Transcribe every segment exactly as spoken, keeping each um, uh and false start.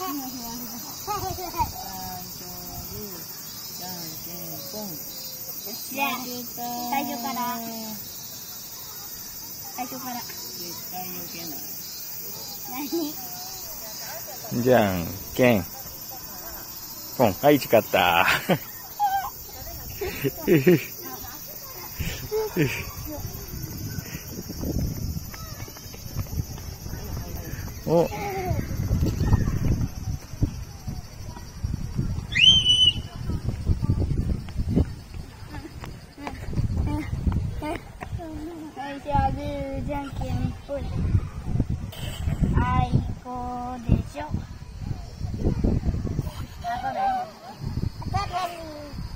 じゃあ最初から最初から絶対避けない。 何？ じゃんけんポン。はい、誓った。お。 じゃあグーじゃんけんぽい。あいこでしょ。あとで。あとで。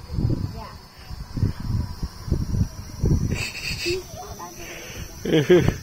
じゃあ。